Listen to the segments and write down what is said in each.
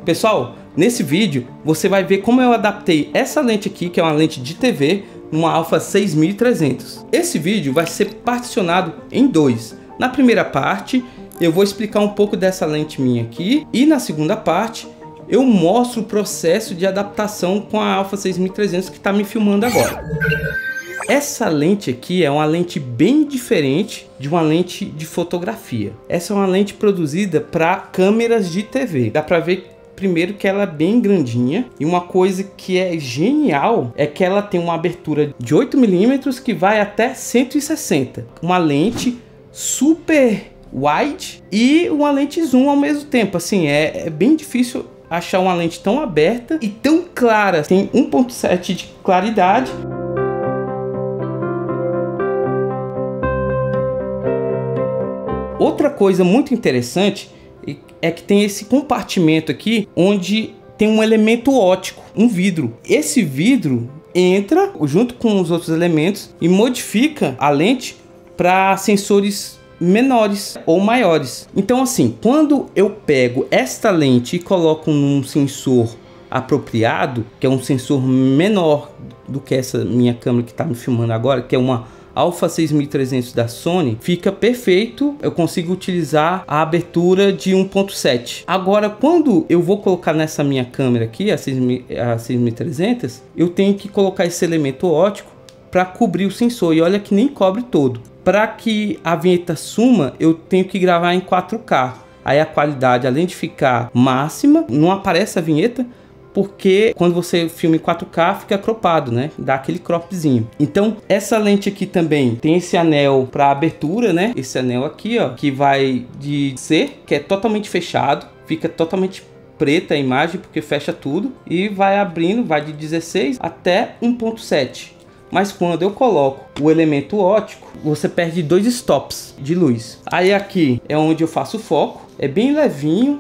Pessoal, nesse vídeo você vai ver como eu adaptei essa lente aqui, que é uma lente de TV, numa Alpha 6300. Esse vídeo vai ser particionado em dois. Na primeira parte eu vou explicar um pouco dessa lente minha aqui, e na segunda parte eu mostro o processo de adaptação com a Alpha 6300 que está me filmando agora. Essa lente aqui é uma lente bem diferente de uma lente de fotografia. Essa é uma lente produzida para câmeras de TV. Dá para ver primeiro que ela é bem grandinha, e uma coisa que é genial é que ela tem uma abertura de 8 mm que vai até 160. Uma lente super wide e uma lente zoom ao mesmo tempo. Assim, é bem difícil achar uma lente tão aberta e tão clara. Tem 1.7 de claridade. Outra coisa muito interessante é que tem esse compartimento aqui onde tem um elemento óptico, um vidro. Esse vidro entra junto com os outros elementos e modifica a lente para sensores menores ou maiores. Então assim, quando eu pego esta lente e coloco num sensor apropriado, que é um sensor menor do que essa minha câmera que está me filmando agora, que é uma Alpha 6300 da Sony, fica perfeito. Eu consigo utilizar a abertura de 1.7. Agora, quando eu vou colocar nessa minha câmera aqui, a 6300, eu tenho que colocar esse elemento óptico para cobrir o sensor, e olha que nem cobre todo. Para que a vinheta suma, eu tenho que gravar em 4K. Aí a qualidade, além de ficar máxima, não aparece a vinheta, porque quando você filma em 4K fica cropado, né? Dá aquele cropzinho. Então essa lente aqui também tem esse anel para abertura, né? Esse anel aqui, ó, que vai de C, que é totalmente fechado, fica totalmente preta a imagem porque fecha tudo, e vai abrindo, vai de 16 até 1.7. Mas quando eu coloco o elemento óptico, você perde 2 stops de luz. Aí aqui é onde eu faço o foco, é bem levinho,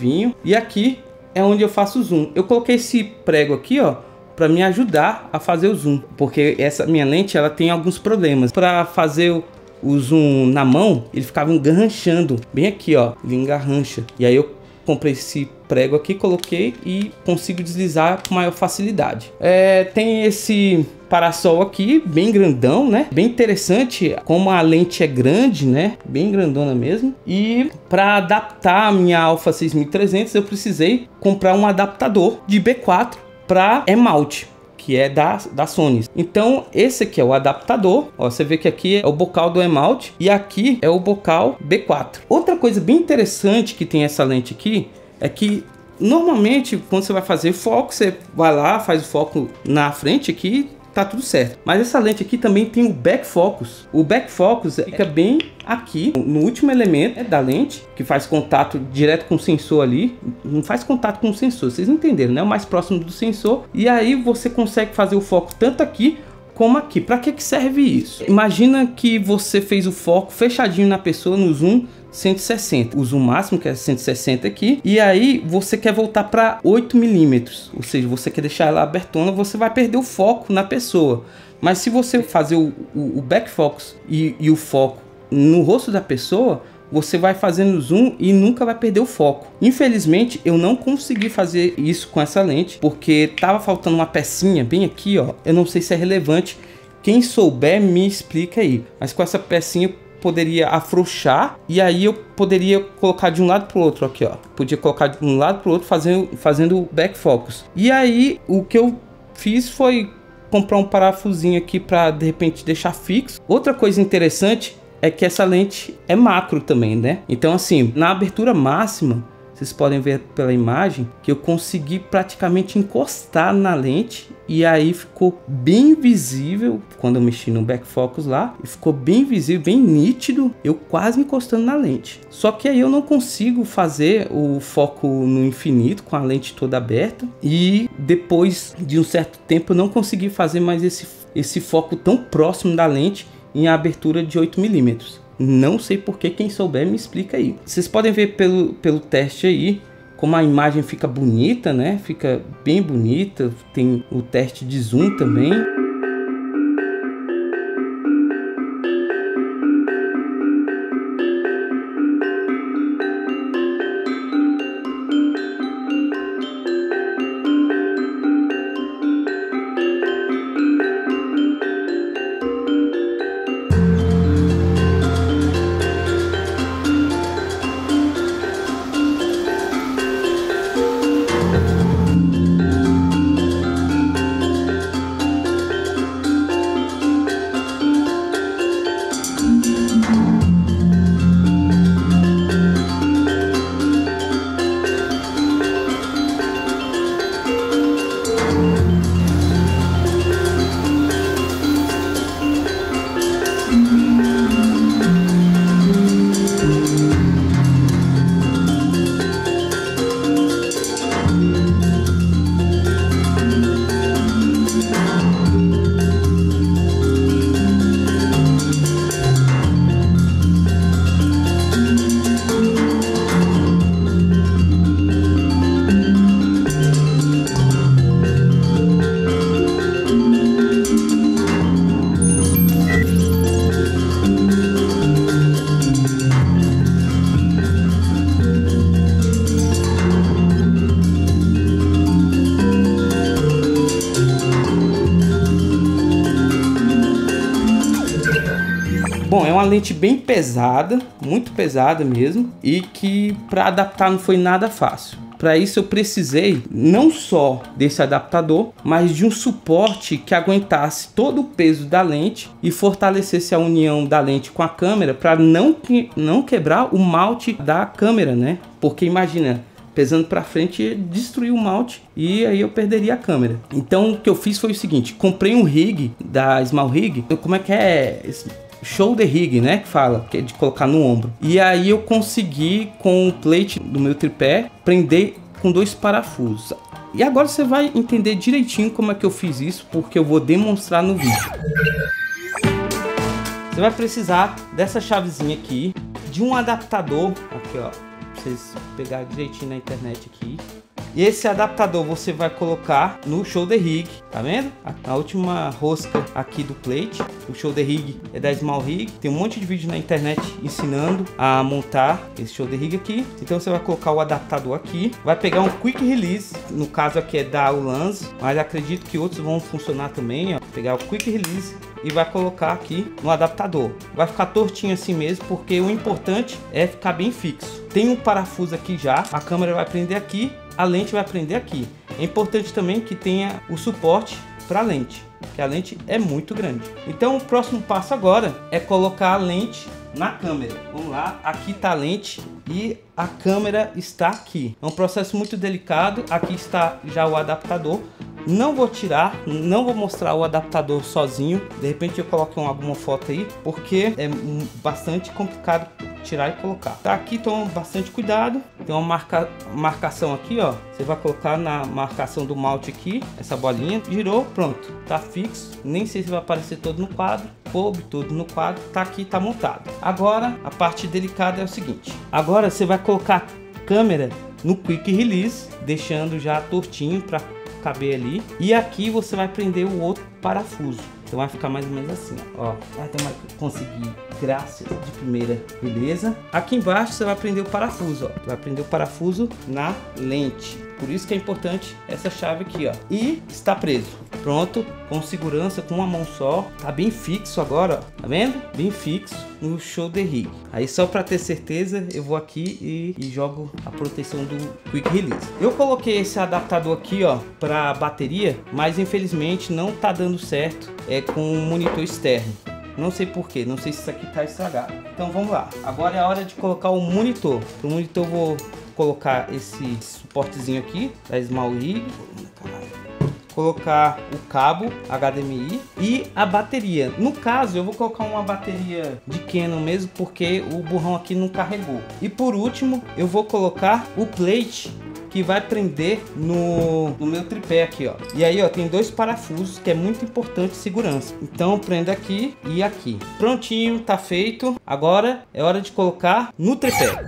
e aqui é onde eu faço o zoom. Eu coloquei esse prego aqui, ó, para me ajudar a fazer o zoom, porque essa minha lente ela tem alguns problemas. Para fazer o zoom na mão, ele ficava engarranchando bem aqui, ó, ele engarrancha. E aí eu comprei esse prego aqui, coloquei e consigo deslizar com maior facilidade. Tem esse parasol aqui, bem grandão, né? Bem interessante como a lente é grande, né? Bem grandona mesmo. E para adaptar a minha Alpha 6300, eu precisei comprar um adaptador de B4 para E-mount, que é da Sony. Então esse aqui é o adaptador, ó, você vê que aqui é o bocal do E-mount e aqui é o bocal B4. Outra coisa bem interessante que tem essa lente aqui é que normalmente quando você vai fazer foco, você vai lá, faz o foco na frente aqui, tá tudo certo. Mas essa lente aqui também tem o back focus. O back focus fica bem aqui no último elemento da lente, que faz contato direto com o sensor ali. Não faz contato com o sensor, vocês entenderam, né? O mais próximo do sensor. E aí você consegue fazer o foco tanto aqui como aqui. Para que serve isso? Imagina que você fez o foco fechadinho na pessoa no zoom 160, o zoom máximo que é 160 aqui, e aí você quer voltar para 8 mm, ou seja, você quer deixar ela abertona, você vai perder o foco na pessoa. Mas se você fazer o back focus e o foco no rosto da pessoa, você vai fazendo zoom e nunca vai perder o foco. Infelizmente eu não consegui fazer isso com essa lente, porque tava faltando uma pecinha bem aqui, ó. Eu não sei se é relevante, quem souber me explica aí, mas com essa pecinha poderia afrouxar, e aí eu poderia colocar de um lado para o outro aqui, ó. Podia colocar de um lado para o outro fazendo o back focus. E aí o que eu fiz foi comprar um parafusinho aqui para de repente deixar fixo. Outra coisa interessante é que essa lente é macro também, né? Então assim, na abertura máxima, vocês podem ver pela imagem que eu consegui praticamente encostar na lente, e aí ficou bem visível quando eu mexi no back focus lá, e ficou bem visível, bem nítido, eu quase encostando na lente. Só que aí eu não consigo fazer o foco no infinito com a lente toda aberta, e depois de um certo tempo eu não consegui fazer mais esse foco tão próximo da lente em abertura de 8 mm. Não sei porque, quem souber me explica aí. Vocês podem ver pelo teste aí como a imagem fica bonita, né? Fica bem bonita. Tem o teste de zoom também. uma lente bem pesada, muito pesada mesmo, e que para adaptar não foi nada fácil. Para isso eu precisei não só desse adaptador, mas de um suporte que aguentasse todo o peso da lente e fortalecesse a união da lente com a câmera para não quebrar o malte da câmera, né? Porque imagina, pesando para frente, destruir o malte e aí eu perderia a câmera. Então o que eu fiz foi o seguinte: comprei um rig da Small Rig. Como é que é? Shoulder rig, né, que fala, que é de colocar no ombro. E aí eu consegui, com o plate do meu tripé, prender com 2 parafusos. E agora você vai entender direitinho como é que eu fiz isso, porque eu vou demonstrar no vídeo. Você vai precisar dessa chavezinha aqui, de um adaptador, aqui ó, pra vocês pegarem direitinho na internet aqui. E esse adaptador você vai colocar no shoulder rig, tá vendo? A última rosca aqui do plate. O shoulder rig é da Small Rig. Tem um monte de vídeo na internet ensinando a montar esse shoulder rig aqui. Então você vai colocar o adaptador aqui. Vai pegar um quick release, no caso aqui é da Ulanzi, mas acredito que outros vão funcionar também, ó. Pegar o quick release e vai colocar aqui no adaptador. Vai ficar tortinho assim mesmo, porque o importante é ficar bem fixo. Tem um parafuso aqui já, a câmera vai prender aqui, a lente vai prender aqui. É importante também que tenha o suporte para a lente, que a lente é muito grande. Então o próximo passo agora é colocar a lente na câmera. Vamos lá, aqui está a lente e a câmera está aqui. É um processo muito delicado. Aqui está já o adaptador. Não vou tirar, não vou mostrar o adaptador sozinho. De repente eu coloco alguma foto aí, porque é bastante complicado tirar e colocar. Tá aqui, toma bastante cuidado. Tem uma marcação aqui, ó. Você vai colocar na marcação do malte aqui, essa bolinha. Girou, pronto. Tá fixo. Nem sei se vai aparecer todo no quadro. Coube todo no quadro. Tá aqui, tá montado. Agora, a parte delicada é o seguinte. Agora você vai colocar a câmera no Quick Release, deixando já tortinho para caber ali. E aqui você vai prender o outro parafuso. Então vai ficar mais ou menos assim, ó. Então vai conseguir, graças de primeira, beleza? Aqui embaixo você vai prender o parafuso, ó. Vai prender o parafuso na lente. Por isso que é importante essa chave aqui, ó. E está preso. Pronto, com segurança, com uma mão só. Tá bem fixo agora, ó. Tá vendo? Bem fixo no shoulder rig. Aí só para ter certeza, eu vou aqui e jogo a proteção do Quick Release. Eu coloquei esse adaptador aqui, ó, para bateria, mas infelizmente não tá dando certo com um monitor externo. Não sei porquê, não sei se isso aqui tá estragado. Então vamos lá. Agora é a hora de colocar o monitor. Pro monitor eu vou colocar esse suportezinho aqui da Small Rig. Colocar o cabo HDMI e a bateria. No caso, eu vou colocar uma bateria de Canon mesmo, porque o borrão aqui não carregou. E por último, eu vou colocar o plate que vai prender no meu tripé aqui, ó. E aí, ó, tem 2 parafusos que é muito importante, segurança. Então, prenda aqui e aqui. Prontinho, tá feito. Agora é hora de colocar no tripé.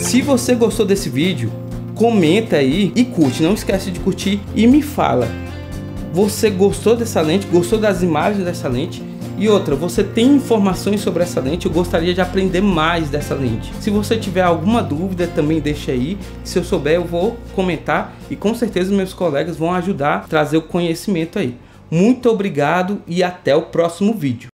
Se você gostou desse vídeo, comenta aí e curte, não esquece de curtir e me fala. Você gostou dessa lente? Gostou das imagens dessa lente? E outra, você tem informações sobre essa lente? Eu gostaria de aprender mais dessa lente. Se você tiver alguma dúvida, também deixa aí. Se eu souber, eu vou comentar e com certeza meus colegas vão ajudar a trazer o conhecimento aí. Muito obrigado e até o próximo vídeo.